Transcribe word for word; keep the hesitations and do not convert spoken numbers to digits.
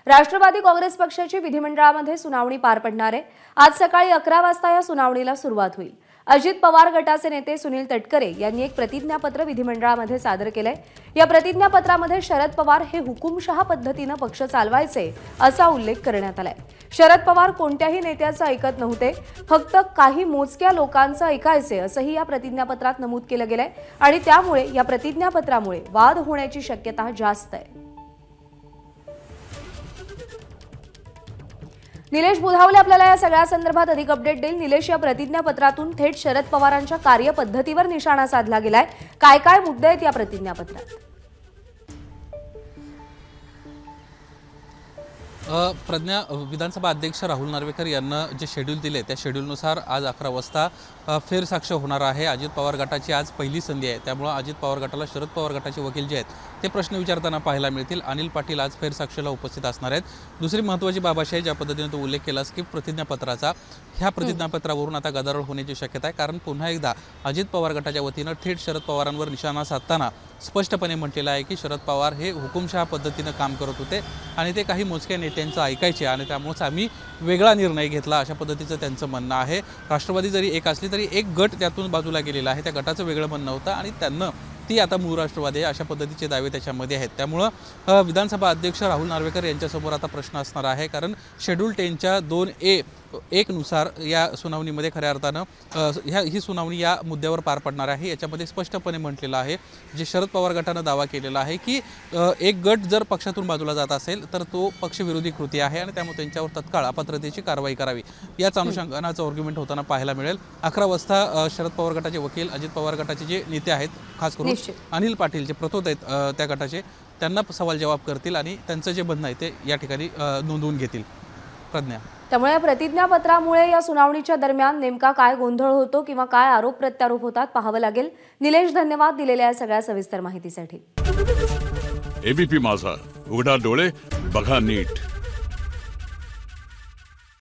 राष्ट्रवादी काँग्रेस पक्षाची विधिमंडळामध्ये सुनावणी पार पडणार आहे। आज सकाळी अकरा वाजता या सुनावणीला सुरुवात होईल। अजित पवार गटाचे नेते सुनील तटकरे यांनी एक प्रतिज्ञापत्र विधिमंडळामध्ये सादर केलंय। या प्रतिज्ञापत्रामध्ये शरद पवार हे हुकुमशहा पद्धतीने पक्ष चालवायचे असा उल्लेख करण्यात आलाय। शरद पवार कोणत्याही नेत्याचं ऐकत नव्हते, फक्त काही मोजक्या लोकांचं ऐकायचे असंही या प्रतिज्ञापत्रात नमूद केलं गेलंय आणि त्यामुळे या प्रतिज्ञापत्रामुळे वाद होण्याची शक्यता जास्त आहे। निलेश बुधावले आपल्याला या सगळ्या संदर्भात अधिक अपडेट देईल। निलेश, या प्रतिज्ञापत्रातून थेट शरद पवारांच्या कार्यपद्धतीवर निशाणा साधला गेलाय। काय काय मुद्दे आहेत या प्रतिज्ञापत्रात? प्रज्ञा, विधानसभा अध्यक्ष राहुल नार्वेकर यांना जे शेड्यूल दिले त्या शेड्यूलनुसार आज अकरा वाजता फेरसाक्ष होणार आहे। अजित पवार गटाची आज पहिली संधी आहे, त्यामुळे अजित पवार गटाला शरद पवार गटाचे वकील जे आहेत ते प्रश्न विचारताना पाहायला मिळतील। अनिल पाटील आज फेरसाक्षीला उपस्थित असणार आहेत। दुसरी महत्त्वाची बाब अशी आहे, ज्या पद्धतीने तो उल्लेख केलास की प्रतिज्ञापत्राचा, ह्या प्रतिज्ञापत्रावरून आता गदारोळ होण्याची शक्यता आहे। कारण पुन्हा एकदा अजित पवार गटाच्या वतीनं थेट शरद पवारांवर निशाणा साधताना स्पष्टपणे म्हटलेलं आहे की शरद पवार हे हुकुमशहा पद्धतीनं काम करत होते आणि ते काही मोजक्या नेत्यांचं ऐकायचे आणि त्यामुळेच आम्ही वेगळा निर्णय घेतला, अशा पद्धतीचं त्यांचं म्हणणं आहे। राष्ट्रवादी जरी एक असली तरी एक गट त्यातून बाजूला गेलेला आहे, त्या गटाचं वेगळं म्हणणं होतं आणि त्यांना ती आता मूळ राष्ट्रवादी आहे अशा पद्धतीचे दावे त्याच्यामध्ये आहेत। त्यामुळं विधानसभा अध्यक्ष राहुल नार्वेकर यांच्यासमोर आता प्रश्न असणार आहे, कारण शेड्यूल टेनच्या दोन ए एक नुसार या सुनावणीमध्ये खऱ्या अर्थानं ह्या ही सुनावणी या मुद्द्यावर पार पडणार आहे। याच्यामध्ये स्पष्टपणे म्हटलेलं आहे, जे शरद पवार गटानं दावा केलेला आहे की एक गट जर पक्षातून बाजूला जात असेल तर तो पक्षविरोधी कृती आहे आणि त्यामुळे त्यांच्यावर तत्काळ अपात्रतेची कारवाई करावी, याच अनुषंगानं आर्ग्युमेंट होताना पाहायला मिळेल। अकरा वाजता शरद पवार गटाचे वकील, अजित पवार गटाचे जे नेते आहेत, खास करून अनिल पाटील जे प्रतोद आहेत त्या गटाचे, त्यांना सवाल जवाब करतील आणि त्यांचं जे म्हणणं आहे ते या ठिकाणी नोंदवून घेतील। प्रज्ञा, त्यामुळे या प्रतिज्ञापत्रामुळे या सुनावणीच्या दरम्यान नेमका काय गोंधळ होतो किंवा काय आरोप प्रत्यारोप होतात पाहावं लागेल। निलेश, धन्यवाद दिलेल्या या सगळ्या सविस्तर माहितीसाठी। एबीपी माझा, उघडा डोळे बघा नीट।